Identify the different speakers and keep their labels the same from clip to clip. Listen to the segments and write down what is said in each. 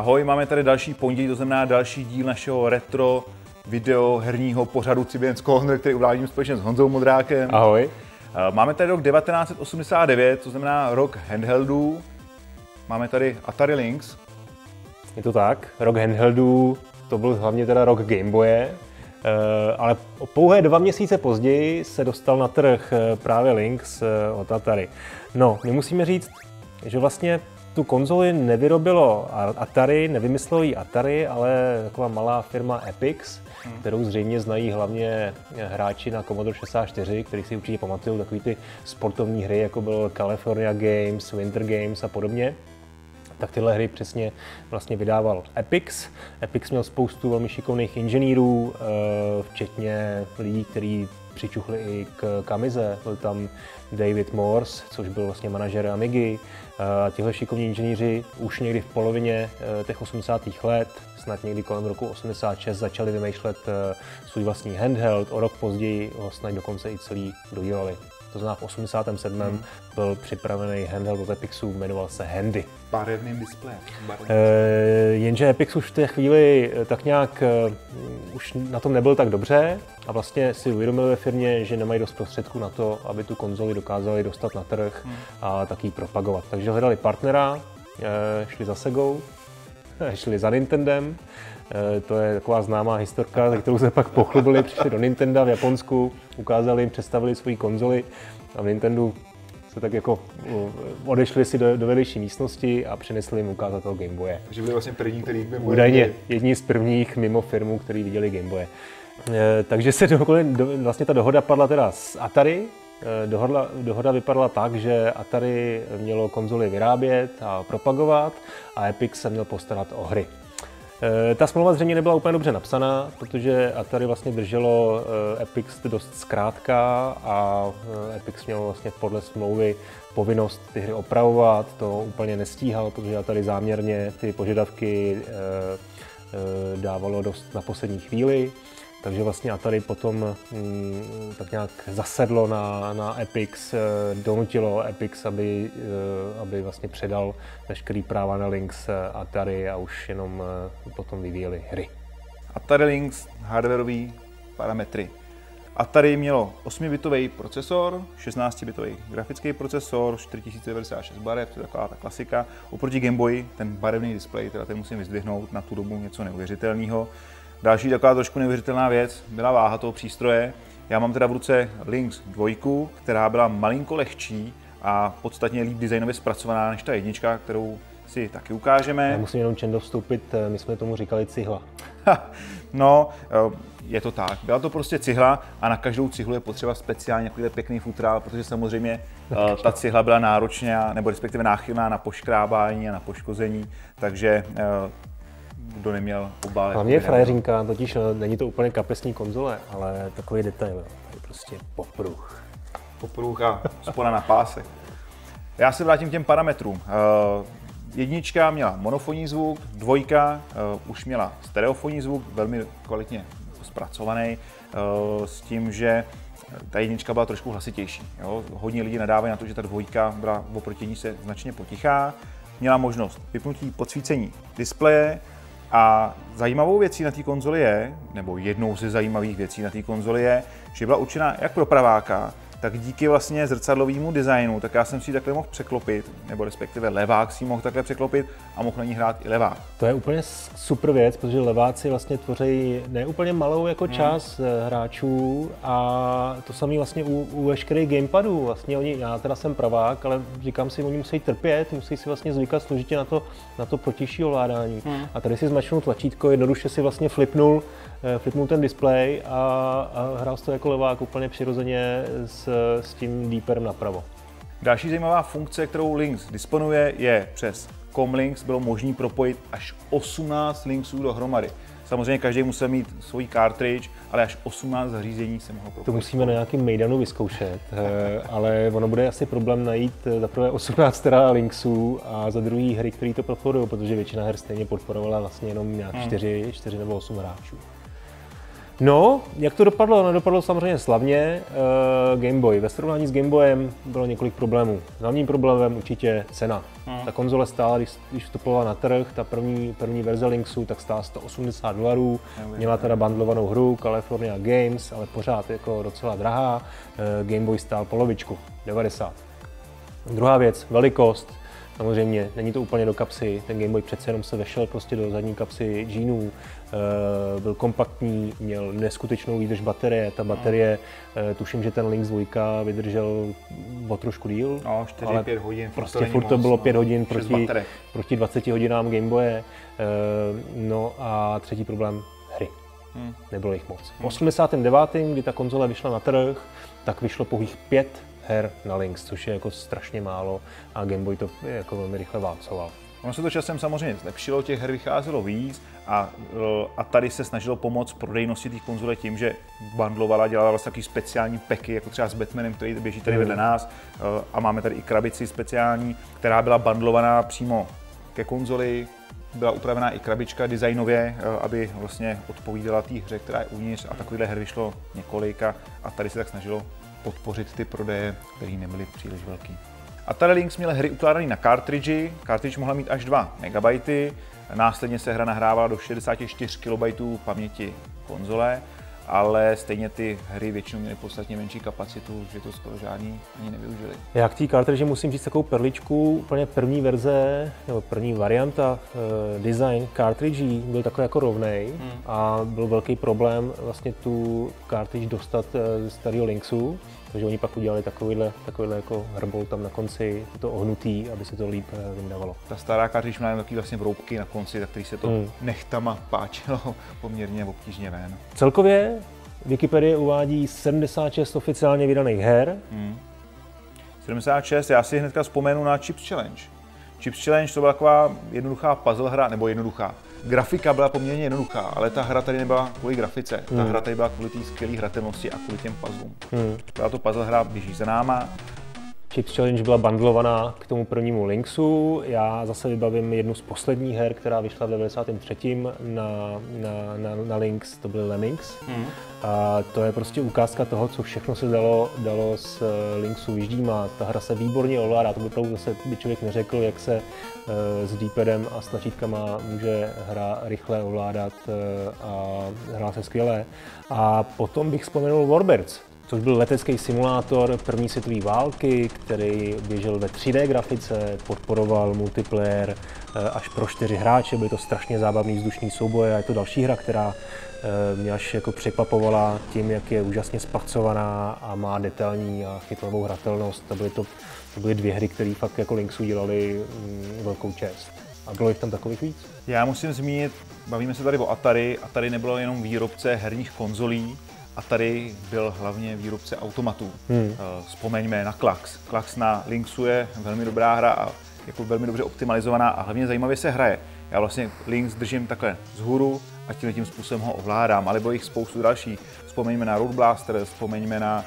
Speaker 1: Ahoj, máme tady další pondělí, to znamená další díl našeho retro videoherního pořadu Cibiens Corner, který uvádím společně s Honzou Modrákem.
Speaker 2: Ahoj.
Speaker 1: Máme tady rok 1989, to znamená rok handheldů. Máme tady Atari Lynx.
Speaker 2: Je to tak, rok handheldů, to byl hlavně teda rok Gameboye, ale pouhé 2 měsíce později se dostal na trh právě Lynx od Atari. No, my musíme říct, že vlastně tu konzoli nevyrobilo Atari, nevymyslelo ji Atari, ale taková malá firma Epyx, kterou zřejmě znají hlavně hráči na Commodore 64, který si určitě pamatují takový ty sportovní hry, jako byl California Games, Winter Games a podobně. Tak tyhle hry přesně vlastně vydával Epyx. Epyx měl spoustu velmi šikovných inženýrů, včetně lidí, kteří přičuchli i k Kamize. Byl tam David Morse, což byl vlastně manažer Amigy. Tihle šikovní inženýři už někdy v polovině těch 80. let, snad někdy kolem roku 86, začali vymýšlet svůj vlastní handheld. O rok později ho snad dokonce i celý dodělali. To znamená, v 87. byl připravený handheld od Epyxu, jmenoval se Handy.
Speaker 1: Barevným displejem.
Speaker 2: Jenže Epyx už v té chvíli tak nějak už na tom nebyl tak dobře a vlastně si uvědomili ve firmě, že nemají dost prostředků na to, aby tu konzoli dokázali dostat na trh a taky ji propagovat. Takže hledali partnera, šli za Segou, šli za Nintendem. To je taková známá historka, za kterou se pak pochlubili, přišli do Nintenda v Japonsku, ukázali jim, představili svoji konzoli a v Nintendu se tak jako odešli si do vedlejší místnosti a přinesli jim ukázat toho Gameboye.
Speaker 1: Takže byli vlastně první, který Gameboye
Speaker 2: údajně jedni z prvních mimo firmu, který viděli Gameboye. Takže se vlastně ta dohoda padla teda s Atari. Dohoda vypadala tak, že Atari mělo konzoli vyrábět a propagovat a Epyx se měl postarat o hry. Ta smlouva zřejmě nebyla úplně dobře napsaná, protože Atari vlastně drželo Epyx dost zkrátka a Epyx měl vlastně podle smlouvy povinnost ty hry opravovat, to úplně nestíhal, protože Atari záměrně ty požadavky dávalo dost na poslední chvíli. Takže vlastně Atari potom tak nějak zasedlo na Epyx, donutilo Epyx, aby vlastně předal veškerý práva na Lynx Atari a už jenom potom vyvíjeli hry.
Speaker 1: Atari Lynx, hardwareový parametry. Atari mělo 8-bitový procesor, 16-bitový grafický procesor, 4096 barev, to je taková ta klasika. Oproti Gameboyi, ten barevný displej, teda ten musím vyzdvihnout, na tu dobu něco neuvěřitelného. Další taková trošku neuvěřitelná věc byla váha toho přístroje. Já mám teda v ruce Lynx 2, která byla malinko lehčí a podstatně líp designově zpracovaná než ta jednička, kterou si taky ukážeme.
Speaker 2: Já musím jenom Čendo vstoupit, my jsme tomu říkali cihla.
Speaker 1: No, je to tak. Byla to prostě cihla a na každou cihlu je potřeba speciálně takovýhle pěkný futrál, protože samozřejmě ta cihla byla náročná, nebo respektive náchylná na poškrábání a na poškození, takže kdo neměl obal.
Speaker 2: Hlavně je frajeřinka, totiž není to úplně kapesní konzole, ale takový detail, je prostě popruh.
Speaker 1: Popruh a spona na pásech. Já se vrátím k těm parametrům. Jednička měla monofonní zvuk, 2 už měla stereofonní zvuk, velmi kvalitně zpracovaný, s tím, že ta jednička byla trošku hlasitější. Jo? Hodně lidí nadávají na to, že ta 2 byla oproti ní se značně potichá. Měla možnost vypnutí podsvícení displeje a zajímavou věcí na té konzoli je, nebo jednou ze zajímavých věcí na té konzoli je, že byla určena jak pro praváka, tak díky vlastně zrcadlovému designu, tak já jsem si ji takhle mohl překlopit, nebo respektive levák si ji mohl takhle překlopit a mohl na ní hrát i levák.
Speaker 2: To je úplně super věc, protože leváci vlastně tvoří ne úplně malou jako část hráčů a to samé vlastně u veškerých gamepadů. Vlastně já teda jsem pravák, ale říkám si, oni musí trpět, musí si vlastně zvykat složitě na to protější ovládání. A tady si zmačknul tlačítko, jednoduše si vlastně flipnul ten displej a hrál to jako levák úplně přirozeně s tím deeperem napravo.
Speaker 1: Další zajímavá funkce, kterou Lynx disponuje, je přes Comlinks bylo možné propojit až 18 Lynxů dohromady. Samozřejmě každý musel mít svůj cartridge, ale až 18 zařízení se mohlo propojit.
Speaker 2: To musíme na nějakém mejdanu vyzkoušet, ale ono bude asi problém najít za prvé 18 teda Lynxů a za druhý hry, které to podporují, protože většina her stejně podporovala vlastně jenom nějak 4 nebo 8 hráčů. No, jak to dopadlo? Nedopadlo samozřejmě slavně. Game Boy. Ve srovnání s Game Boyem bylo několik problémů. Hlavním problémem určitě cena. Ta konzole stála, když vstupovala na trh, ta první verze Linksu, tak stála $180. Měla teda bundlovanou hru California Games, ale pořád jako docela drahá. Game Boy stál polovičku, 90. Druhá věc, velikost. Samozřejmě, není to úplně do kapsy, ten Game Boy přece jenom se vešel prostě do zadní kapsy džínů, byl kompaktní, měl neskutečnou výdrž baterie, ta baterie, tuším, že ten Lynx 2 vydržel o trošku díl.
Speaker 1: No, 4-5 hodin.
Speaker 2: Prostě furt to bylo 5 hodin proti 20 hodinám Game Boye. No a třetí problém, hry. Nebylo jich moc. V 89., kdy ta konzole vyšla na trh, tak vyšlo pouhých 5 her na Lynx, což je jako strašně málo a Game Boy to jako velmi rychle válcoval.
Speaker 1: Ono se to časem samozřejmě zlepšilo, těch her vycházelo víc a tady se snažilo pomoct prodejnosti těch konzole tím, že bundlovala, dělala vlastně takový speciální packy, jako třeba s Batmanem, který běží tady vedle nás, a máme tady i krabici speciální, která byla bundlovaná přímo ke konzoli. Byla upravená i krabička designově, aby vlastně odpovídala té hře, která je uvnitř, a takovýhle her vyšlo několik a tady se tak snažilo podpořit ty prodeje, které nebyly příliš velký. Atari Lynx měl hry ukládané na cartridge. Cartridge mohla mít až 2 MB, následně se hra nahrávala do 64 KB paměti konzole, ale stejně ty hry většinou měly podstatně menší kapacitu, že to skoro žádný ani nevyužili.
Speaker 2: Já k té cartridge musím říct takovou perličku, úplně první verze, nebo první varianta, design cartridge byl takový jako rovnej a byl velký problém vlastně tu cartridge dostat ze starého Lynxu, takže oni pak udělali takovýhle jako hrbol tam na konci, to ohnutý, aby se to líp vyndávalo.
Speaker 1: Ta stará cartridge měla takový vlastně vroubky na konci, tak který se to nechtama páčilo poměrně obtížně ven.
Speaker 2: Celkově Wikipedie uvádí 76 oficiálně vydaných her.
Speaker 1: 76, já si hnedka vzpomenu na Chips Challenge. Chips Challenge to byla taková jednoduchá puzzle hra, nebo jednoduchá. Grafika byla poměrně jednoduchá, ale ta hra tady nebyla kvůli grafice. Ta hra tady byla kvůli té skvělé hratelnosti a kvůli těm puzzlům. Byla to puzzle hra, běží za náma.
Speaker 2: Chips Challenge byla bundlovaná k tomu prvnímu Lynxu. Já zase vybavím jednu z posledních her, která vyšla v 93. na Lynx, to byl Lemmings. A to je prostě ukázka toho, co všechno se dalo z Lynxu vyždímat. Ta hra se výborně ovládá, to by opravdu zase by člověk neřekl, jak se s D-padem a s tlačítkama může hra rychle ovládat a hrá se skvěle. A potom bych vzpomenul Warbirds, což byl letecký simulátor první světové války, který běžel ve 3D grafice, podporoval multiplayer až pro 4 hráče, byly to strašně zábavný vzdušný souboje a je to další hra, která mě až jako překvapovala tím, jak je úžasně zpracovaná a má detailní a chytlavou hratelnost. To byly 2 hry, které fakt jako Lynxu dělali velkou čest. A bylo jich tam takových víc?
Speaker 1: Já musím zmínit, bavíme se tady o Atari. Atari nebylo jenom výrobce herních konzolí, Atari byl hlavně výrobce automatů. Vzpomeňme na Klax. Klax na Lynxu je velmi dobrá hra a jako velmi dobře optimalizovaná a hlavně zajímavě se hraje. Já vlastně Lynx držím takhle vzhůru a tím způsobem ho ovládám, ale bylo jich spoustu dalších. Vzpomeňme na Road Blaster, vzpomeňme na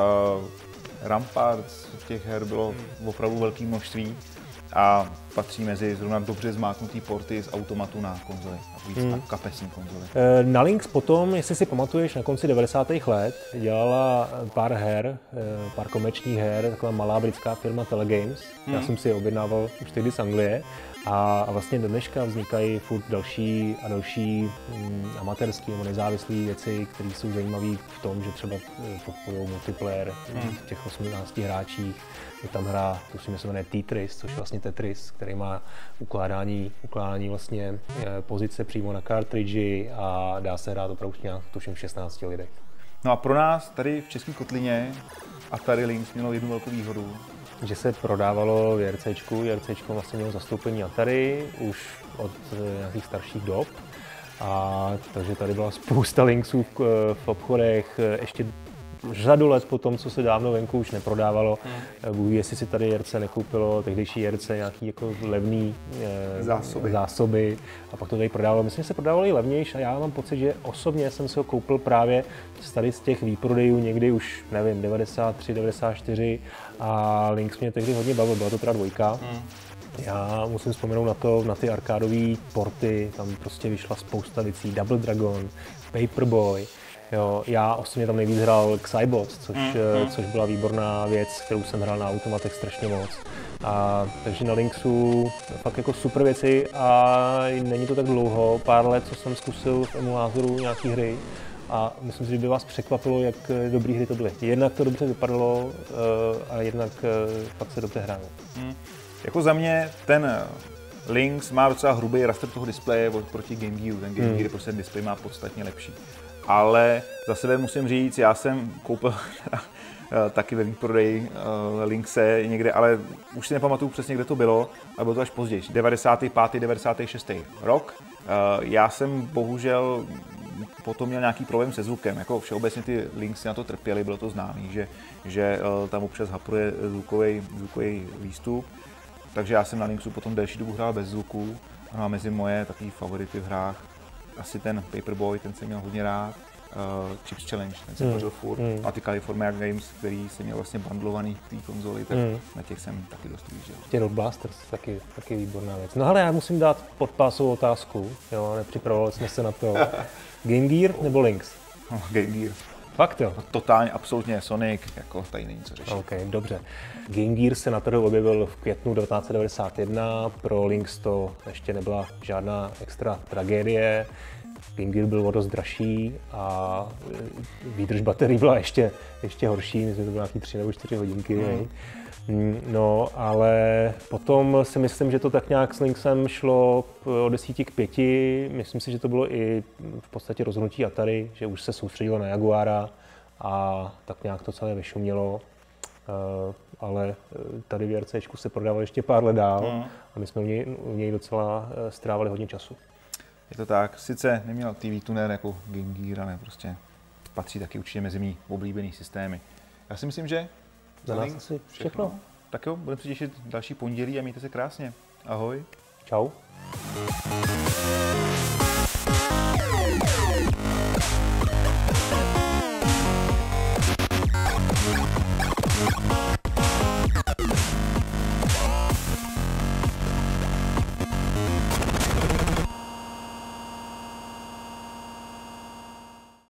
Speaker 1: Rampart, těch her bylo opravdu velké množství a patří mezi zrovna dobře zmáknutý porty z automatu na konzoli, víc na kapesní konzoli.
Speaker 2: Na Lynx potom, jestli si pamatuješ, na konci 90. let dělala pár her, pár komerčních her, taková malá britská firma Telegames. Já jsem si je objednával už tehdy z Anglie. A vlastně do dneška vznikají furt další a další amatérské nebo nezávislé věci, které jsou zajímavé v tom, že třeba podporují multiplayer v těch 18 hráčích. Je tam hra, tuším, se jmenuje Tetris, což je vlastně Tetris, který má ukládání vlastně pozice přímo na cartridge a dá se hrát opravdu nějak, tuším, 16 lidech.
Speaker 1: No a pro nás tady v České kotlině Atari Lynx mělo jednu velkou výhodu,
Speaker 2: že se prodávalo v JRCčku. JRCčko vlastně mělo zastoupení Atari už od nějakých starších dob. A takže tady byla spousta Lynxů v obchodech, ještě řadu let po tom, co se dávno venku už neprodávalo. Bůh ví, jestli si tady JRC nekoupilo, tehdejší JRC nějaký jako levný zásoby a pak to tady prodávalo. Myslím, že se prodávalo i levnější a já mám pocit, že osobně jsem si ho koupil právě tady z těch výprodejů někdy už, nevím, 93, 94 a Lynx mě tehdy hodně bavil, byla to teda 2. Já musím vzpomenout na ty arkádové porty, tam prostě vyšla spousta věcí, Double Dragon, Paperboy, Jo. Já osobně tam nejvíc hrál Xybots, což byla výborná věc, kterou jsem hrál na automatech strašně moc. Takže na Lynxu fakt jako super věci a není to tak dlouho, pár let, co jsem zkusil v emulátoru nějaký hry. A myslím si, že by vás překvapilo, jak dobrý hry to byly. Jednak to dobře vypadalo a jednak fakt se dobře hrálo.
Speaker 1: Jako za mě ten Lynx má docela hrubý raster toho displeje proti Game Gearu. Ten Game Gear prostě displej má podstatně lepší. Ale za sebe musím říct, já jsem koupil taky ve výprodeji Lynxe někde, ale už si nepamatuju přesně, kde to bylo, ale bylo to až později, 95. 96. rok. Já jsem bohužel potom měl nějaký problém se zvukem, jako všeobecně ty Lynxy na to trpěly, bylo to známý, že tam občas hapruje zvukový výstup, takže já jsem na Lynxu potom delší dobu hrál bez zvuku a mezi moje takové favority v hrách asi ten Paperboy, ten jsem měl hodně rád, Chips Challenge, ten jsem tvořil furt, a ty California Games, který jsem měl vlastně bundlovaný v té konzoli, tak na těch jsem taky dost vyjížděl.
Speaker 2: Ty Road Blasters, taky výborná věc. No ale já musím dát podpásovou otázku, jo, nepřipravovali jsme se na to. Game Gear nebo Lynx?
Speaker 1: Game Gear.
Speaker 2: Fakt jo?
Speaker 1: Totálně, absolutně Sonic, jako tady není co řešit.
Speaker 2: OK, dobře. Game Gear se na trhu objevil v květnu 1991, pro Lynx to ještě nebyla žádná extra tragédie. Game Gear byl o dost dražší a výdrž baterií byla ještě horší, myslím, že to bylo nějaký 3 nebo 4 hodinky. No, ale potom si myslím, že to tak nějak s Lynxem šlo od 10 k 5. Myslím si, že to bylo i v podstatě rozhodnutí Atari, že už se soustředilo na Jaguara a tak nějak to celé vyšumělo. Ale tady v RCčku se prodával ještě pár let dál a my jsme u něj docela strávali hodně času.
Speaker 1: Je to tak, sice neměl TV tuner jako Game Gear, ale prostě patří taky určitě mezi mý oblíbený systémy. Já si myslím, že
Speaker 2: za nás asi všechno.
Speaker 1: Tak jo, budeme se těšit další pondělí a mějte se krásně. Ahoj.
Speaker 2: Čau.